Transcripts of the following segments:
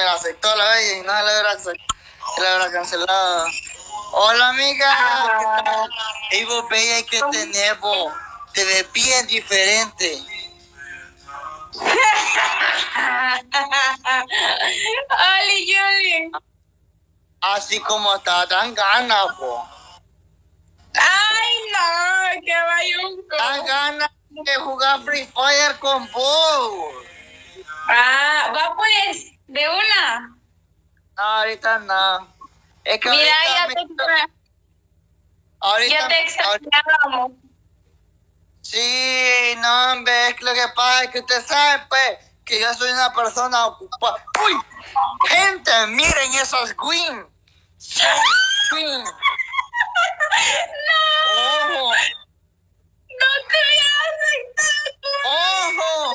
me la aceptó la bella y no se la hubiera cancelado. Hola, amiga. ¿Qué tal? Y vos, bella, que tenés, vos. Te ves bien diferente. Oli, Yuli. Así como estaba tan ganas, vos. Ay, no, qué bayunco. Tan ganas de jugar Free Fire con vos. Va pues, de una. No, ahorita no. Es que mira, ahorita ya te extrañábamos. Sí, no, hombre, es que lo que pasa es que usted sabe, pues, que yo soy una persona ocupada. ¡Uy! Gente, miren esos Queen. Queen. No. ¡Ojo! No te voy a aceptar. ¡Ojo!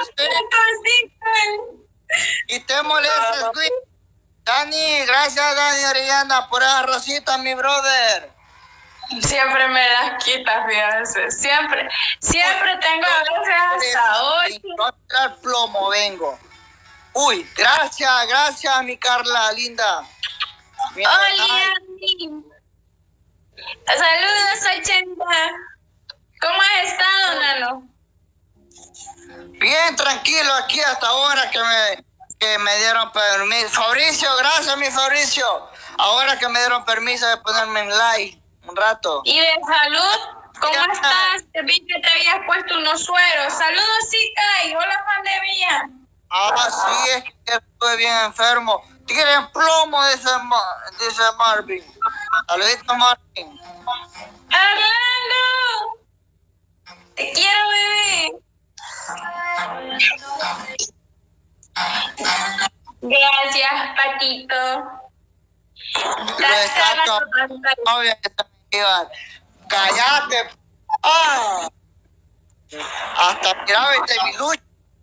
Y te molestas, Queen. Dani, gracias, Dani Orellana, por esa rosita, mi brother. Siempre me las quitas, fíjate. Siempre tengo a veces hasta hoy. No al plomo vengo. Uy, gracias, mi Carla, linda. Hola, Andy. Saludos, 80. ¿Cómo has estado, Nano? Bien, tranquilo aquí hasta ahora que me dieron permiso. Fabricio, gracias, mi Fabricio. Ahora que me dieron permiso de ponerme en live un rato. ¿Y de salud? ¿Cómo estás? Te vi que te habías puesto unos sueros. Saludos, Zika, y hola, pandemia. Sí, es que estuve bien enfermo. Tiren plomo, dice Marvin. Saludito, Marvin. Arlando, te quiero, bebé. Gracias, Patito. Cállate. Hasta mira, vete mi lucha.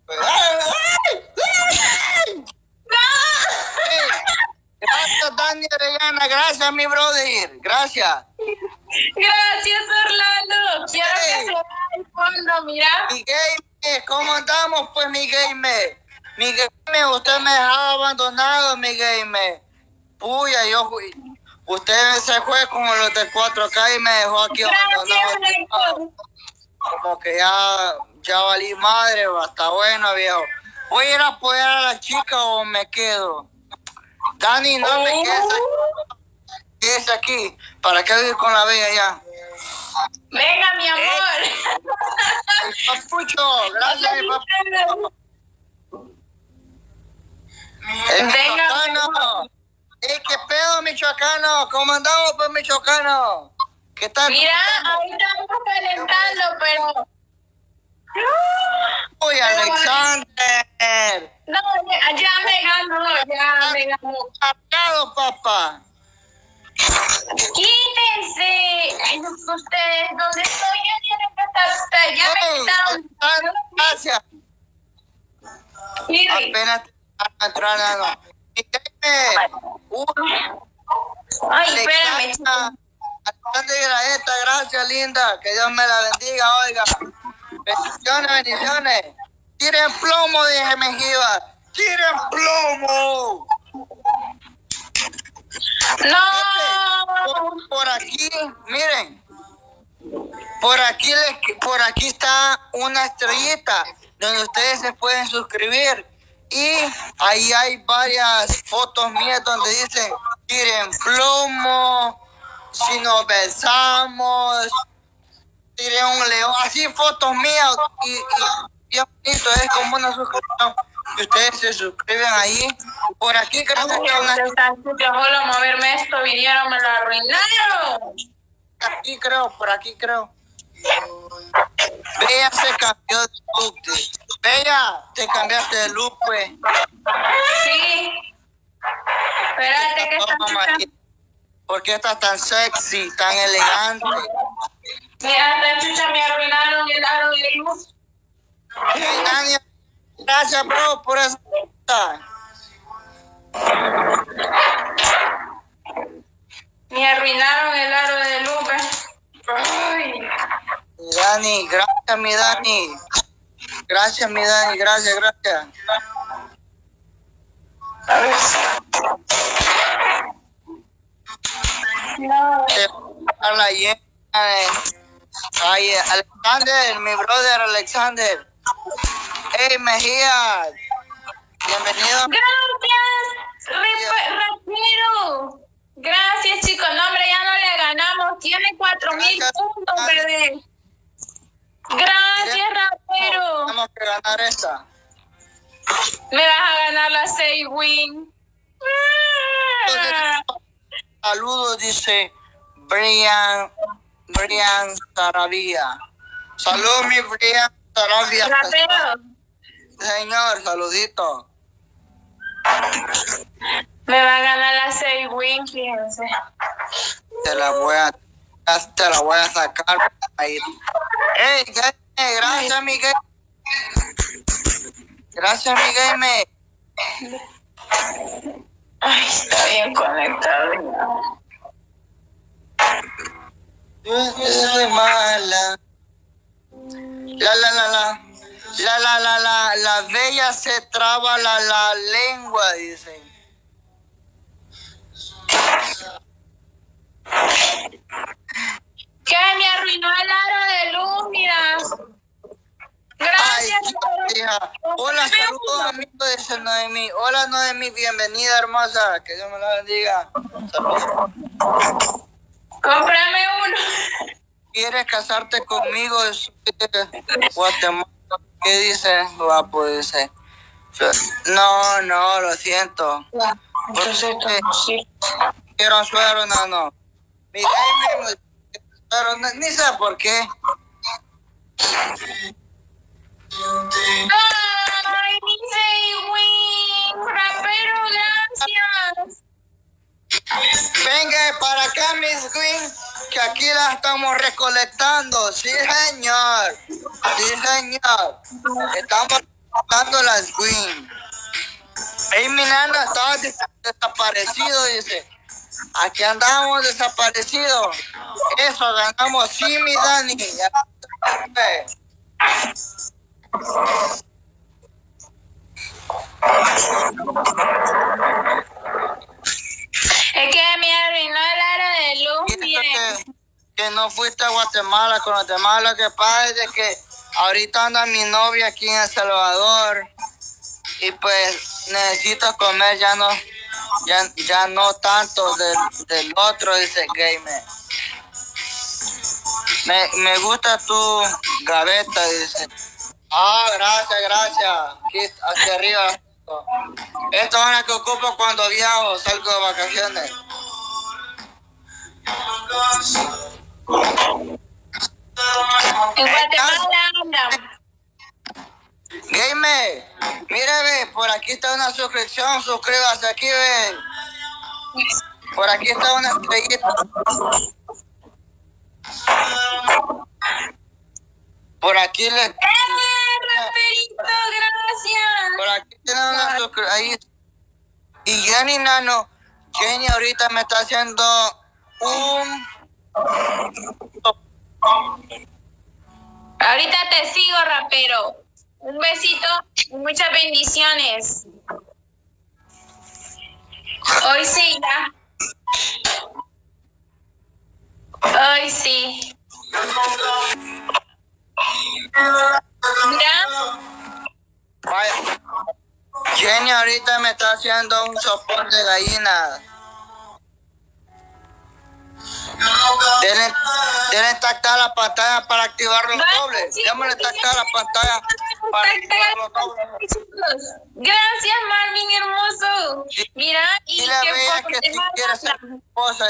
Gracias, Dani Orellana. Gracias, mi brother. Gracias. Gracias, Orlando. Quiero que se vea el fondo, mira. Mi gamer, ¿cómo andamos, pues, mi gamer? Mi gamer, usted me dejaba abandonado, mi gamer. Puya, usted se fue como los del 4K y me dejó aquí abandonado. Como que ya valí madre, está bueno, viejo. ¿Voy a ir a apoyar a la chica o me quedo? Dani, no me quedes aquí. ¿Para qué vivir con la bella ya? Venga, mi amor. El papucho, gracias, mi papucho. El michoacano. ¿Qué pedo, michoacano? ¿Cómo andamos, pues, michoacano? ¿Qué tal? Mira, ahorita estamos calentando, pero... ¡Uy, Alexander! No, ya me ganó. ¡Cargado, papá! ¡Quítense! Ay, no, ustedes, ¿dónde estoy? Ya tienen que estar ustedes. Ya me quitaron. Gracias. Sí. Apenas entraron. Ay, espérame. Alexander Graeta, gracias, linda. Que Dios me la bendiga, oiga. Bendiciones. Tiren plomo, dije Mengíbar. Tiren plomo. No. Por aquí, miren. Por aquí está una estrellita donde ustedes se pueden suscribir. Y ahí hay varias fotos mías donde dicen, tiren plomo, si nos besamos, tiren un león, así fotos mías y bien bonito, es como una suscripción. Y ustedes se suscriben ahí. Por aquí creo que hay una... Solo moverme esto, vinieron, me lo arruinaron. Por aquí creo. Bella se cambió de look. Bella, te cambiaste de look, pues. Sí. Espérate que está... ¿Por qué estás tan sexy, tan elegante? Mira, esta chucha me arruinaron el aro de luz. Hey, Dani, gracias, bro, por eso. Me arruinaron el aro de luz. Ay. Dani, gracias, mi Dani. Gracias, mi Dani, gracias. A ver. No. A la llena. Ay, Alexander, mi brother Alexander. Hey, Mejía. Bienvenido. Gracias, rapero. Gracias, chicos. No, hombre, ya no le ganamos. Tiene 4,000 puntos, bebé. Gracias, rapero. Tenemos que ganar esta. Me vas a ganar la 6 win. Saludos, dice Brian Saravia. Saludos, mi Brian Saravia. Rapero. Señor, saludito. Me va a ganar la 6 win, fíjense. Te la voy a sacar ahí. Hey, gracias, Miguel. Gracias, Miguel. Ay, está bien conectado. Yo soy mala. La bella se traba la lengua, dicen. ¿Qué? Me arruinó el aro de luz, mira. Gracias. Ay, hija. Hola, saludos, amigos de Noemí. Hola, Noemí, bienvenida, hermosa. Que Dios me la bendiga. Saludos. Cómprame uno. ¿Quieres casarte conmigo? Soy de Guatemala. ¿Qué dice? Guapo, dice. No, lo siento. Entonces, sí. Quiero un suero, no. Mira, pero ni sé por qué. Ay, dice Win. Rapero, gracias. Venga para acá, Miss Queen, que aquí la estamos recolectando. Sí, señor. Estamos recolectando las Queen. Ey, mi nana, estaba desaparecido, dice. Aquí andamos desaparecidos. Eso, ganamos. Sí, mi Dani. Es que me arruinó el aro de luz, miren. Que no fuiste a Guatemala. Con Guatemala lo que pasa es de que ahorita anda mi novia aquí en El Salvador y pues necesito comer ya no tanto del otro, dice Gamer. Me gusta tu gaveta, dice. Ah, gracias. Aquí arriba. Esto es una que ocupo cuando viajo, salgo de vacaciones. En Guatemala anda. Gamer, mire, ve, por aquí está una suscripción, suscríbase aquí, ve. Por aquí está una estrellita. Por aquí le... Raperito, gracias. Por aquí tiene una suscripción. Ahí. Y Jenny ahorita me está haciendo un... Ahorita te sigo, rapero. Un besito y muchas bendiciones. Hoy sí, ya. Hoy sí. Mira. Vaya. Jenny ahorita me está haciendo un sopón de gallina. Deben tactar la pantalla para activar los dobles. Démosle tactar la pantalla para activar los dobles. Gracias, Marvin, hermoso. Mira, y la bella que si quiere ser esposa,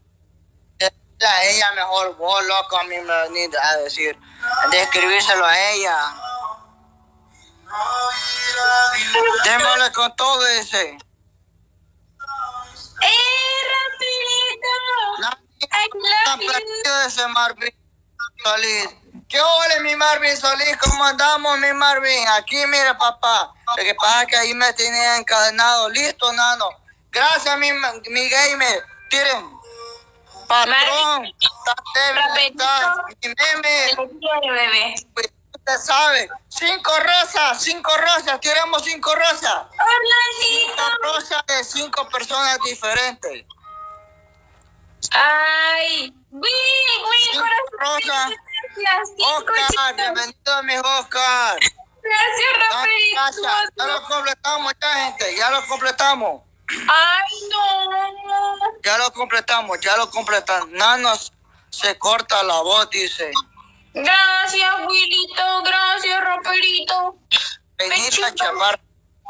ella mejor, vos loco, a mí me venís a decir, de escribírselo a ella. Démosle con todo, dice. Rapidito. I love you. Ese Marvin Solís. ¿Qué ole, mi Marvin Solís? ¿Cómo andamos, mi Marvin? Aquí, mira, papá. Lo que pasa es que ahí me tenía encadenado. Listo, nano. Gracias, mi gamer. Tiren. Patrón. Está débil, está. Mi meme. Te quiero, bebé. usted sabe. 5 rosas, tiramos 5 rosas. Orlandito. 5 rosas de 5 personas diferentes. Ay, Will, Rosa. gracias. Oscar, bienvenido, mi Oscar. Gracias, Rafaelito. Ya lo completamos, ya, gente, ya lo completamos. Ay, no. Ya lo completamos. Nanos se corta la voz, dice. Gracias, Willito. Gracias, Rafaelito. Benita Chaparro.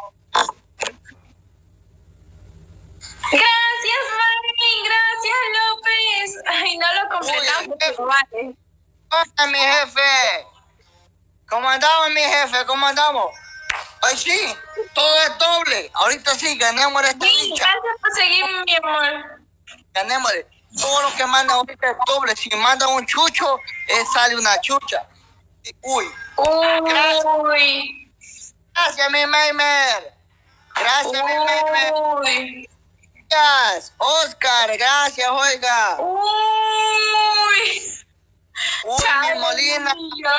Gracias, Marvin. Gracias, López. Ay, no lo completamos, pero vale. Hola, mi jefe. ¿Cómo andamos, mi jefe? ¿Cómo andamos? Ay, sí, todo es doble. Ahorita sí, ganemos esta Sí, dicha. gracias por seguirme, mi amor. Ganémosle. Todo lo que manda ahorita es doble. Si manda un chucho, sale una chucha. Uy. Uy. Gracias, mi Meimer. Gracias, mi Meimer. Uy. Gracias, Oscar. Gracias, oiga. Uy. Uy, mi Molina.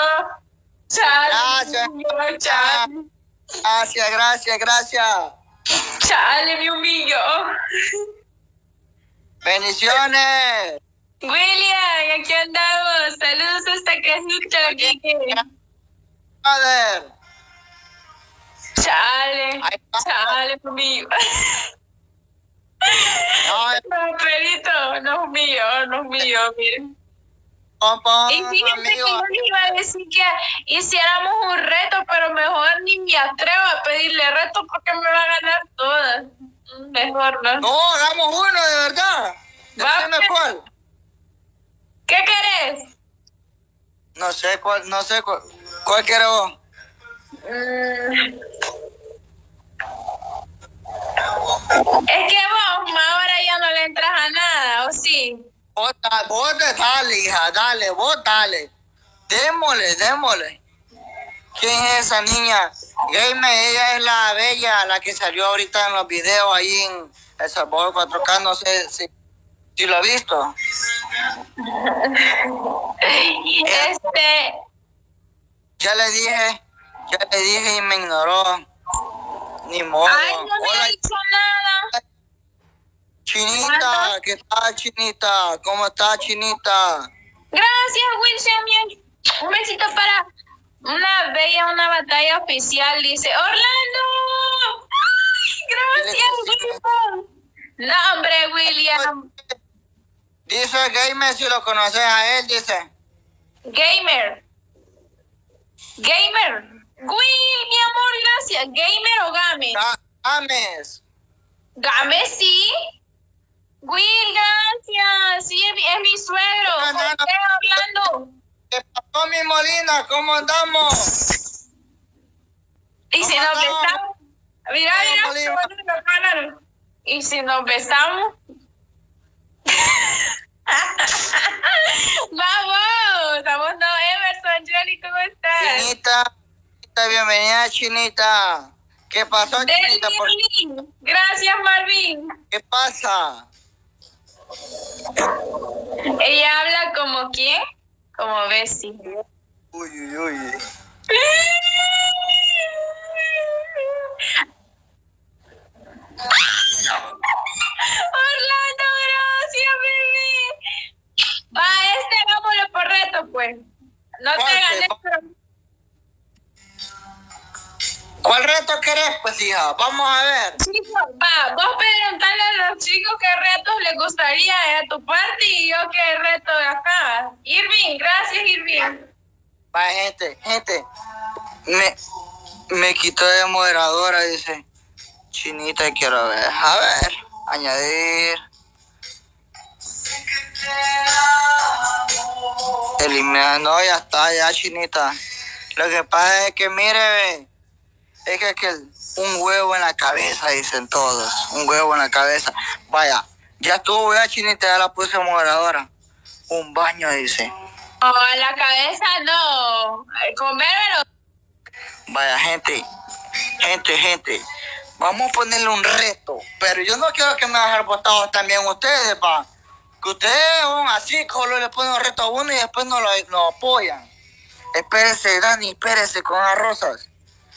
Chale, Gracias. Chale, me humilló. Bendiciones. William, aquí andamos. Saludos hasta Cajuca. Joder. Chale, me humilló. No, Perito, nos humilló, miren. Y fíjense que yo les iba a decir que hiciéramos un reto, pero mejor ni me atrevo a pedirle reto porque me va a ganar todas. Mejor no. No, hagamos uno de verdad. Decime cuál. ¿Qué querés? No sé cuál. ¿Cuál querés vos? Es que vos ahora ya no le entras a nada, ¿o sí? Vos dale, hija, dale, vos dale. Démosle. ¿Quién es esa niña? Gamer, ella es la bella, la que salió ahorita en los videos ahí en El Salvador 4K, no sé si lo has visto. Ya le dije y me ignoró. Ni modo. Ay, no me ha dicho nada. Chinita, ¿qué tal, Chinita? ¿Cómo está, Chinita? Gracias, Wilson. Un besito para una batalla oficial, dice Orlando. ¡Ay, gracias, Wilson! No, hombre, William. Dice Gamer, si lo conoces a él, dice. Gamer. Will, mi amor, gracias. ¿Gamer o Games? Games. Games, sí. Will, gracias. Sí, es mi suegro. José Orlando. ¿Qué pasó, mi Molina? ¿Cómo andamos? Y si nos besamos. Mira. Y si nos besamos. Vamos, Emerson, Johnny, ¿cómo estás? Chinita, bienvenida, Chinita. ¿Qué pasó, Chinita? Gracias, Marvin. ¿Qué pasa? Ella habla como ¿quién? Como Bessie. Uy. Orlando, gracias, bebé. Hagámoslo por reto, pues. No te gané, pero... ¿Cuál reto querés, pues, hija? Vamos a ver. Chicos, vos preguntarle a los chicos qué retos les gustaría a tu parte y yo qué reto de acá. Irving, gracias, Irving. Va, gente. Me quitó de moderadora, dice. Chinita, quiero ver. A ver, añadir. Eliminar. No, ya está, ya, Chinita. Lo que pasa es que, mire, es que un huevo en la cabeza, dicen todos. Un huevo en la cabeza. Vaya, ya estuvo, ya, Chinita, ya la puse moderadora. Un baño, dice. Oh, la cabeza no. Comérmelo. Vaya, gente. Vamos a ponerle un reto. Pero yo no quiero que me dejen votados también ustedes, pa. Que ustedes son así, solo le ponen un reto a uno y después no lo apoyan. Espérese, Dani, espérese con las rosas.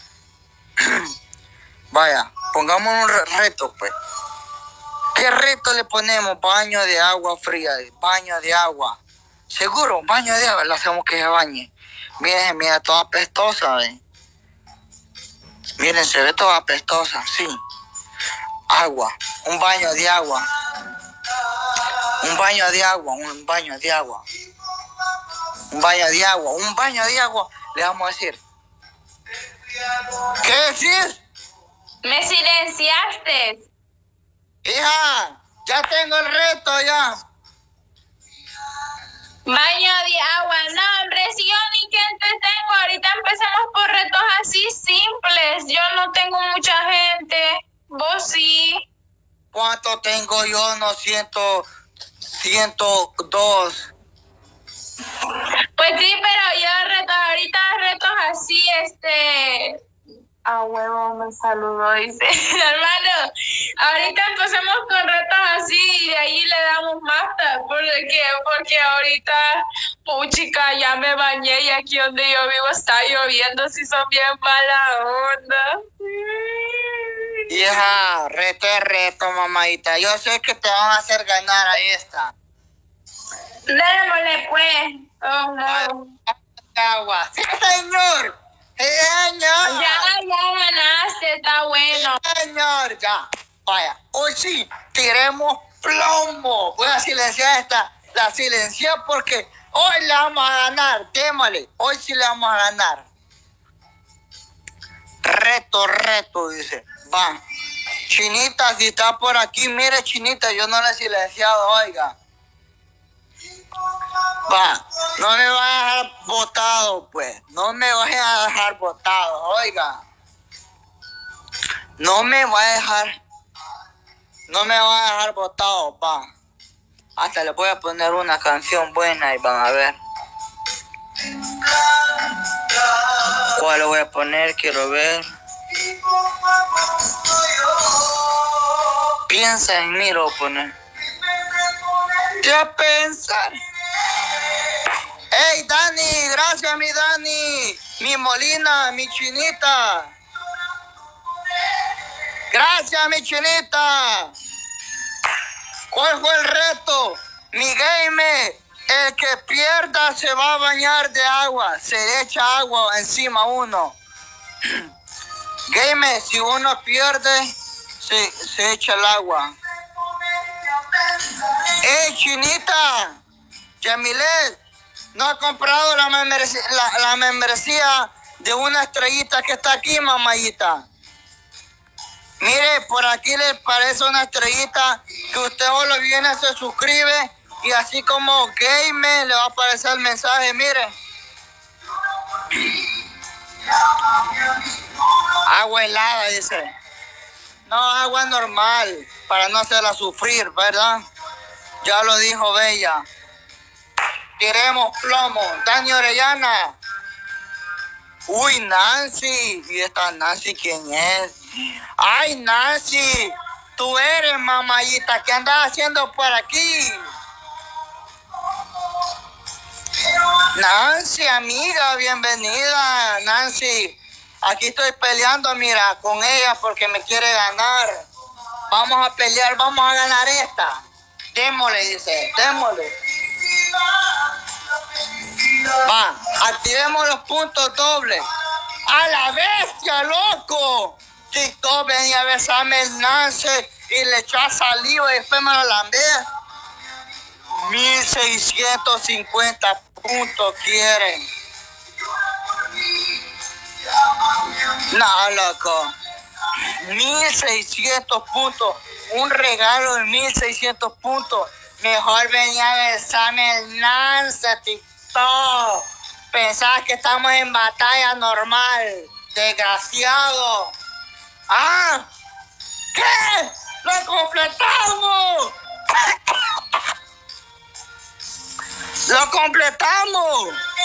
Vaya, pongamos un reto, pues. ¿Qué reto le ponemos? Baño de agua fría, baño de agua. Seguro, baño de agua, le hacemos que se bañe. Miren, mira, toda apestosa, ¿ven? Miren, se ve toda apestosa, sí. Agua, un baño de agua. Un baño de agua, un baño de agua. Un baño de agua, un baño de agua, le vamos a decir. ¿Qué decís? Me silenciaste. Hija, ya tengo el reto, ya. Baño de agua. No, hombre, si yo ni que tengo. Ahorita empezamos por retos así simples. Yo no tengo mucha gente. Vos sí. ¿Cuánto tengo yo? No, 102. Pues sí, pero yo ahorita retos así, huevo, me saludó, dice. Hermano, ahorita empecemos con retos así y de ahí le damos más, porque ahorita, puchica, ya me bañé y aquí donde yo vivo está lloviendo, si son bien mala onda. Hija, reto, mamadita. Yo sé que te van a hacer ganar, ahí está. Démosle, pues. Oh, no. Agua. ¡Sí, señor! Señor. Ya ganaste, está bueno. Señor, ya. Vaya, hoy sí, tiremos plomo. Voy a silenciar la silencié porque hoy le vamos a ganar. Démosle, hoy sí le vamos a ganar. Reto, dice. Va. Chinita, si está por aquí, mire, Chinita, yo no le he silenciado, oiga. Va, no me vaya a dejar botado, pues. No me vaya a dejar botado, oiga. No me va a dejar botado, va. Hasta le voy a poner una canción buena y van a ver. ¿Cuál le voy a poner? Quiero ver. Piensa en mí, lo voy a poner. Ya pensar. ¡Hey, Dani! Gracias, mi Dani. Mi Molina, mi Chinita. Gracias, mi Chinita. ¿Cuál fue el reto? Mi game, el que pierda se va a bañar de agua. Se echa agua encima uno. Game, si uno pierde, se echa el agua. ¡Hey, Chinita! Yamilet, ¿no ha comprado la membresía de una estrellita que está aquí, mamayita? Mire, por aquí le parece una estrellita que usted solo viene, se suscribe y así como Game le va a aparecer el mensaje, mire. Agua helada, dice. No, agua normal, para no hacerla sufrir, ¿verdad? Ya lo dijo Bella. Tiremos plomo. Dani Orellana. Uy, Nancy. ¿Y esta Nancy quién es? Ay, Nancy. Tú eres, mamayita. ¿Qué andas haciendo por aquí? Nancy, amiga, bienvenida. Nancy, aquí estoy peleando, mira, con ella porque me quiere ganar. Vamos a pelear, vamos a ganar esta. Démosle, dice, démosle. Va, activemos los puntos dobles. ¡A la bestia, loco! TikTok venía a besarme el Nancy y le echó saliva y después me lo lambé. 1650 puntos quieren. No, loco. 1600 puntos. Un regalo de 1600 puntos. Mejor venía a besarme el Nancy, TikTok. Pensaba que estamos en batalla normal. Desgraciado. ¡Ah! ¿Qué? ¡Lo completamos! ¡Lo completamos!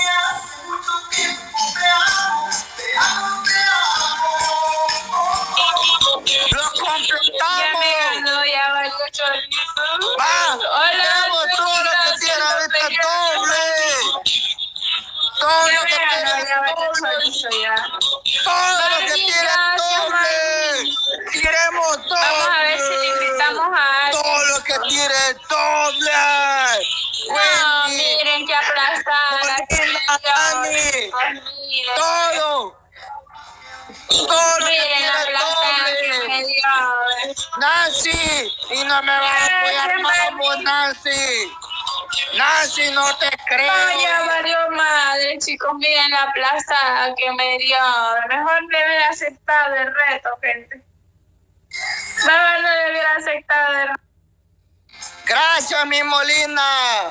¡Lo completamos! Ya me ganó, ya valió chorizo. ¡Va! Hola, ¡Tenemos todo lo que tiene ahorita doble! Todo lo que tire doble. Tiremos doble. Vamos a ver si le invitamos a alguien. Todo lo que tire doble. No, miren qué aplastada. Todo. Todo lo que tire doble. Nancy, y no me vas a apoyar más vos, Nancy. Nancy, no te creo. No, ya valió madre, chicos. Miren la aplastada que me dio. Mejor debe aceptar el reto, gente. Mejor no debiera aceptar el reto. Gracias, mi Molina.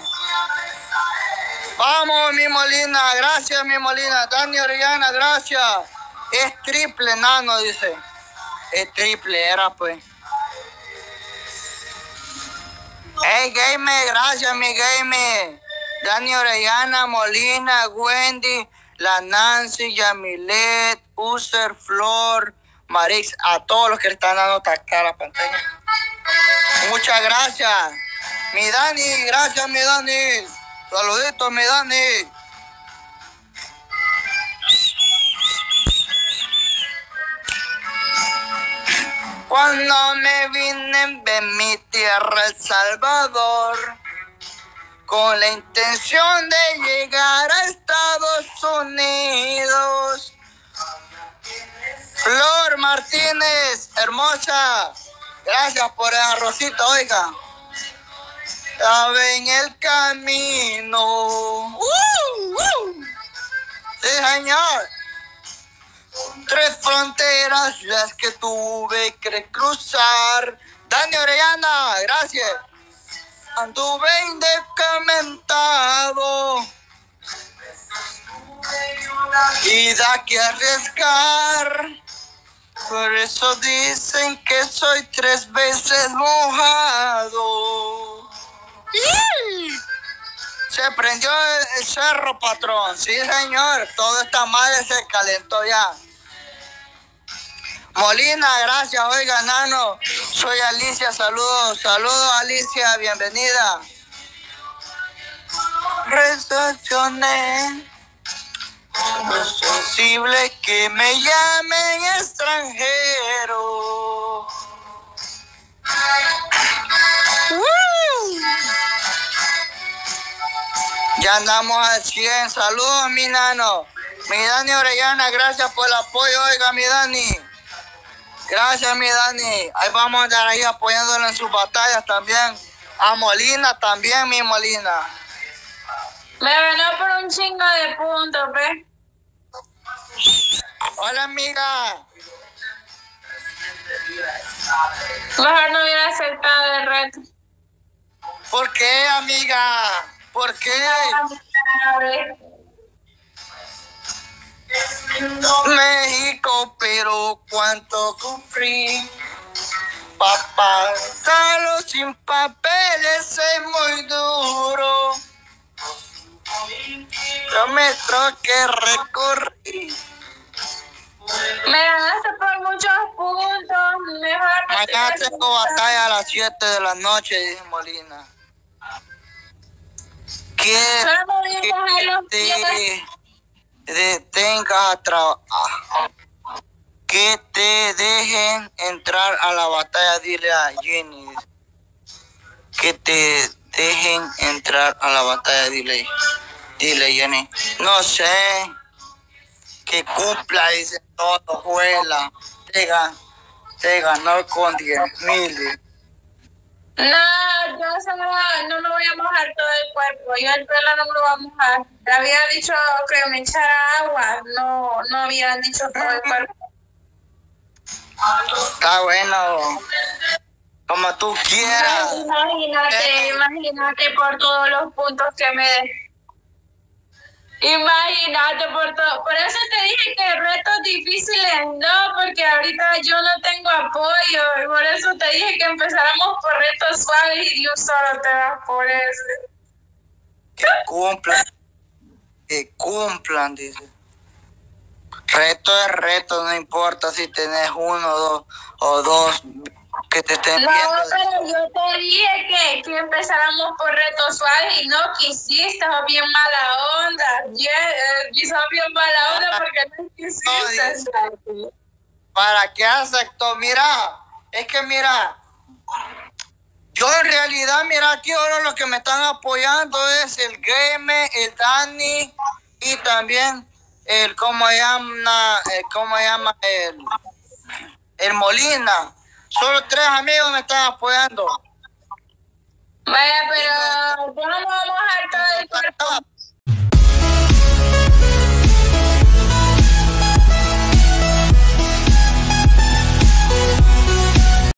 Vamos, mi Molina. Gracias, mi Molina. Dani Orellana, gracias. Es triple, nano, dice. Es triple, era pues. Hey, Game, gracias, mi Game. Dani Orellana, Molina, Wendy, la Nancy, Yamilet, User, Flor, Marix, a todos los que están dando tacta a la pantalla. Muchas gracias. Mi Dani, gracias, mi Dani. Saluditos, mi Dani. Cuando me vine de mi tierra, El Salvador, con la intención de llegar a Estados Unidos. Flor Martínez, hermosa, gracias por el arrocito, oiga. Estaba en el camino. Sí, señor. 3 fronteras las que tuve que cruzar. Dani Orellana, gracias. Anduve indocumentado y da que arriesgar. Por eso dicen que soy 3 veces mojado. Se prendió el cerro, patrón. Sí, señor. Todo está mal, se calentó ya. Molina, gracias. Oiga, nano. Soy Alicia, saludos. Saludos, Alicia. Bienvenida. Recepcioné. No es sensible que me llamen extranjero. Ya andamos al 100. Saludos, mi nano. Mi Dani Orellana, gracias por el apoyo. Oiga, mi Dani. Gracias, mi Dani. Ahí vamos a andar ahí apoyándolo en sus batallas también. A Molina también, mi Molina. Me ganó por un chingo de puntos, ¿ves? Hola, amiga. Mejor no hubiera aceptado el reto. ¿Por qué, amiga? ¿Por qué? México, pero cuánto sufrí. Papá, solo sin papeles es muy duro. Kilómetros que recorrí. Me ganaste por muchos puntos. Mejor mañana tengo batalla a las 7 de la noche, dice Molina. Que te detengas a trabajar. Que te dejen entrar a la batalla, dile a Jenny. Que te dejen entrar a la batalla, dile Jenny. No sé. Que cumpla, dice todo, juela. Te ganó con 10,000. No, yo no me voy a mojar todo el cuerpo. Yo el pelo no me lo voy a mojar. Le había dicho que me echara agua. No habían dicho todo el cuerpo. Está bueno. Como tú quieras. Imagínate por todos los puntos que me des. Imagínate por todo. Por eso te dije que retos difíciles no, porque ahorita yo no tengo apoyo. Y por eso te dije que empezáramos por retos suaves y Dios solo te das por eso. Que cumplan, dice. Reto es reto, no importa si tenés 1 o dos que te estén viendo. No, pero yo te dije que empezáramos por retos suaves y no quisiste, o bien mala onda. aquí son bien mala onda porque no quisiste. ¿Para qué aceptó? Mira, es que mira, yo en realidad, mira, aquí ahora los que me están apoyando es el Game, el Dani y también ¿cómo se llama? El Molina. Solo 3 amigos me están apoyando. Vaya, pero yo no me vamos a dejar